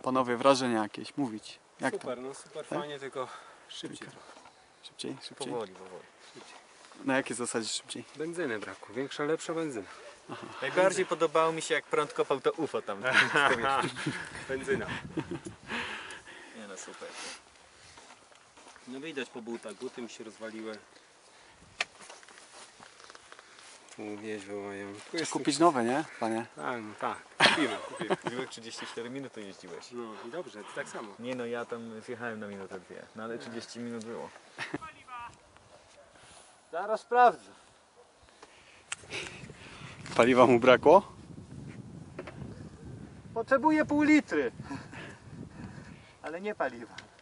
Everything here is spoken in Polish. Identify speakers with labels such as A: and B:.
A: Panowie, wrażenia jakieś, mówić. Jak
B: super,
A: tam?
B: no super, fajnie, tylko szybciej trochę.
A: Szybciej?
B: Powoli. Szybciej.
A: Na jakiej zasadzie szybciej?
B: Benzyny brakło, większa, lepsza benzyna.
C: Najbardziej podobało mi się, jak prąd kopał to UFO tam.
B: Benzyna.
C: Nie no, super.
B: No widać po butach, buty mi się rozwaliły. Tu wieźby mają. Tu jest
A: Kupić nowe, nie, panie?
B: Tak, no tak, kupimy.
C: Mówiłeś 34 minuty jeździłeś.
B: No i dobrze, to tak samo.
C: Nie no, ja tam zjechałem na minutę dwie, no ale 30 minut było.
B: Zaraz sprawdzę.
A: Paliwa mu brakło?
C: Potrzebuję pół litry. Ale nie paliwa.